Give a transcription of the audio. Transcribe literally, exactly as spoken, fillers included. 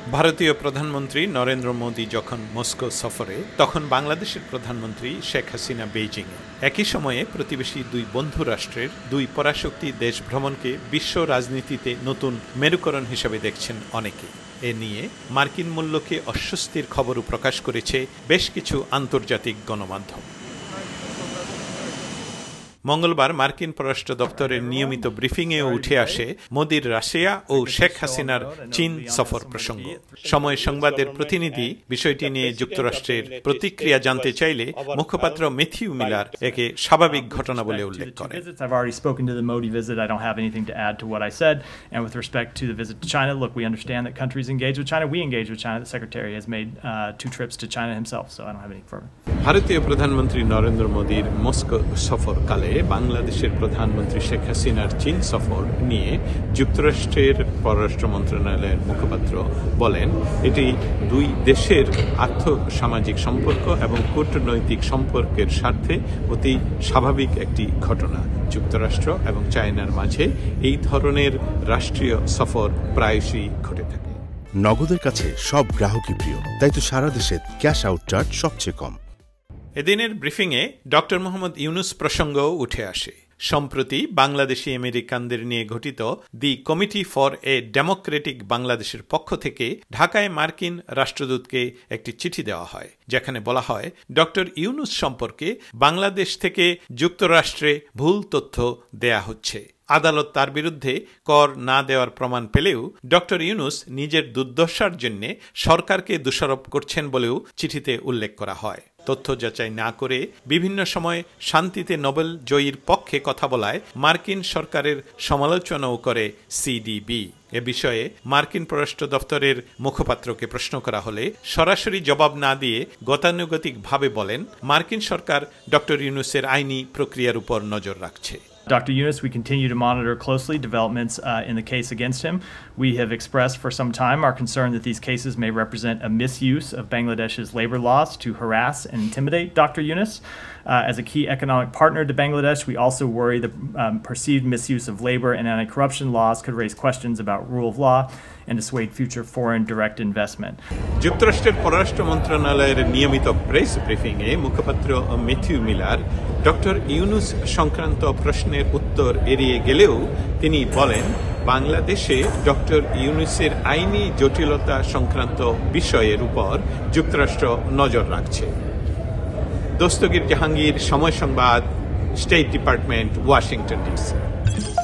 ভারতীয় প্রধানমন্ত্রী নরেন্দ্র মোদি যখন মস্কো সফরে তখন বাংলাদেশের প্রধানমন্ত্রী শেখ হাসিনা বেইজিংয়ে। একই সময়ে প্রতিবেশী দুই বন্ধু রাষ্ট্রের দুই পরাশক্তি দেশ ভ্রমণকে বিশ্ব রাজনীতিতে নতুন মেরুকরণ হিসেবে দেখছেন অনেকে। এ নিয়ে মার্কিন মূল্যকে অস্বস্তির খবরও প্রকাশ করেছে বেশ কিছু আন্তর্জাতিক গণমাধ্যম। মঙ্গলবার মার্কিন পররাষ্ট্র দপ্তরের নিয়মিত ব্রিফিংয়েও উঠে আসে মোদির রাশিয়া ও শেখ হাসিনার চীন সফর প্রসঙ্গ। সময় সংবাদের প্রতিনিধি বিষয়টি নিয়ে যুক্তরাষ্ট্রের প্রতিক্রিয়া জানতে চাইলে মুখপাত্র ম্যাথিউ মিলার একে স্বাভাবিক ঘটনা বলে উল্লেখ করেন। ভারতীয় প্রধানমন্ত্রী নরেন্দ্র মোদির মস্কো সফরকালে বাংলাদেশের প্রধানমন্ত্রী শেখ হাসিনার চীন সফর নিয়ে যুক্তরাষ্ট্রের পররাষ্ট্র মন্ত্রণালয়ের মুখপাত্র বলেন, এটি দুই দেশের আর্থ সামাজিক সম্পর্ক এবং কূটনৈতিক সম্পর্কের স্বার্থে অতি স্বাভাবিক একটি ঘটনা। যুক্তরাষ্ট্র এবং চায়নার মাঝে এই ধরনের রাষ্ট্রীয় সফর প্রায়শই ঘটে থাকে। নগদের কাছে সব গ্রাহকই প্রিয়, তাই তো সারা দেশে ক্যাশ আউট চার্জ সবচেয়ে কম। এদিনের ব্রিফিংয়ে ডক্টর মোহাম্মদ ইউনুস প্রসঙ্গও উঠে আসে। সম্প্রতি বাংলাদেশি আমেরিকানদের নিয়ে গঠিত the committee for a democratic বাংলাদেশের পক্ষ থেকে ঢাকায় মার্কিন রাষ্ট্রদূতকে একটি চিঠি দেওয়া হয়, যেখানে বলা হয় ডক্টর ইউনুস সম্পর্কে বাংলাদেশ থেকে যুক্তরাষ্ট্রে ভুল তথ্য দেয়া হচ্ছে। আদালত তার বিরুদ্ধে কর না দেওয়ার প্রমাণ পেলেও ডক্টর ইউনুস নিজের দুর্দশার জন্য সরকারকে দোষারোপ করছেন বলেও চিঠিতে উল্লেখ করা হয়। তথ্য যাচাই না করে বিভিন্ন সময় শান্তিতে নোবেল জয়ীর পক্ষে কথা বলায় মার্কিন সরকারের সমালোচনাও করে সিডিবি। এ বিষয়ে মার্কিন পররাষ্ট্র দপ্তরের মুখপাত্রকে প্রশ্ন করা হলে সরাসরি জবাব না দিয়ে গতানুগতিকভাবে বলেন, মার্কিন সরকার ডক্টর ইউনুসের আইনি প্রক্রিয়ার উপর নজর রাখছে। Doctor Yunus, we continue to monitor closely developments uh, in the case against him. We have expressed for some time our concern that these cases may represent a misuse of Bangladesh's labor laws to harass and intimidate Doctor Yunus. Uh, as a key economic partner to Bangladesh, we also worry the um, perceived misuse of labor and anti-corruption laws could raise questions about rule of law and dissuade future foreign direct investment. যুক্তরাষ্ট্রের পররাষ্ট্র মন্ত্রণালয়ের নিয়মিত press ব্রিফিংয়ে মুখপাত্র Matthew Miller doctor Yunus সংক্রান্ত প্রশ্নের উত্তর এড়িয়ে গেলেও তিনি বলেন, বাংলাদেশে ডক্টর ইউনুসের আইনি জটিলতা সংক্রান্ত বিষয়ের উপর যুক্তরাষ্ট্র নজর রাখছে। দস্তগীর জাহাঙ্গীর, সময় সংবাদ, স্টেট ডিপার্টমেন্ট, ওয়াশিংটন ডিসি।